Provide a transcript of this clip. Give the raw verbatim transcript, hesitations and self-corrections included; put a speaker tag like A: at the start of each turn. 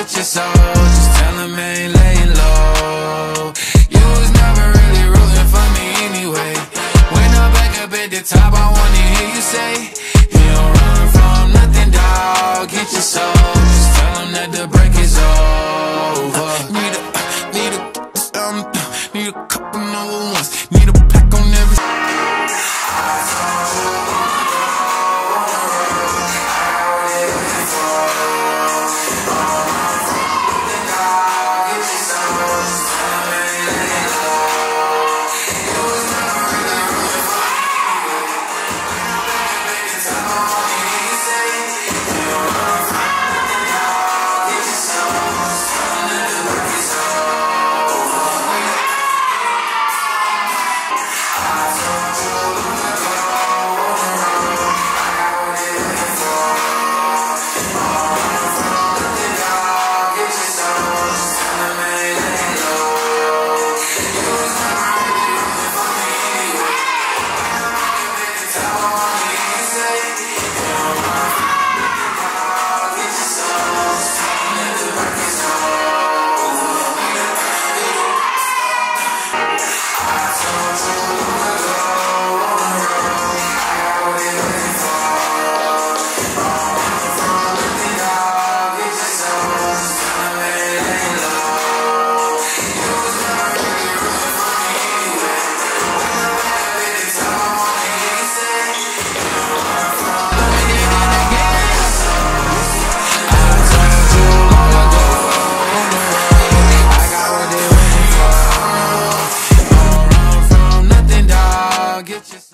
A: get your soul. Just tell him I ain't laying low. You was never really rooting for me anyway. When I'm back up at the top, I wanna hear you say, you don't run from nothing, dawg. Get your soul. Just tell him that the break is over. Need a, need a, um, need a couple number ones. Need a pack on every. Get your